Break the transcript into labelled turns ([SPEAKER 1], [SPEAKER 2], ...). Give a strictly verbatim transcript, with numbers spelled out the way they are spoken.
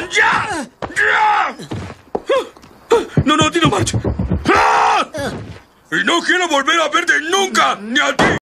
[SPEAKER 1] ¡Ya! ¡Ya! No, no, a ti no marcho. ¡Ah! Y no quiero volver a verte nunca, ni a ti.